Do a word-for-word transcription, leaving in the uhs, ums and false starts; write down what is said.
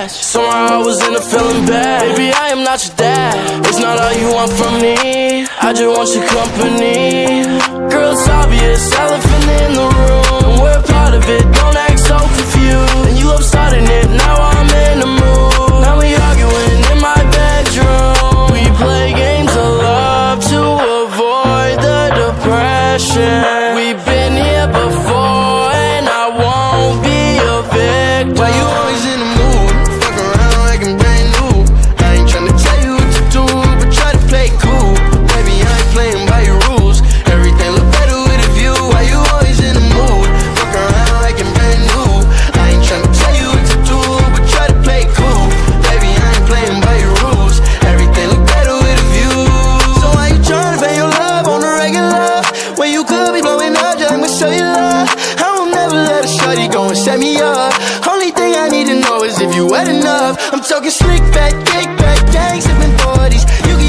match. Somehow I was in a feeling bad. Baby, I am not your dad. It's not all you want from me, I just want your company. Girl, it's obvious, elephant in the room. We're part of it, don't act so confused. And you love starting it, now I'm in the mood. Now we arguing in my bedroom. We play games of love to avoid the depression. We've been here before and I won't be a victim. Why you always in the mood? Fuck around like I'm brand new. I ain't tryna tell you what to do, but try to play cool. Baby, I ain't playing by your rules. Everything look better with a view. Why you always in the mood? Fuck around like I'm brand new. I ain't tryna tell you what to do, but try to play cool. Baby, I ain't playing by your rules. Everything look better with a view. So why you tryna pay your love on the regular when you could be blowing up just to show you love? I will never let a shorty go and set me up. Only thing I need to know is if you wet enough. I'm talking slick back, kick back, gang sipping forties. You can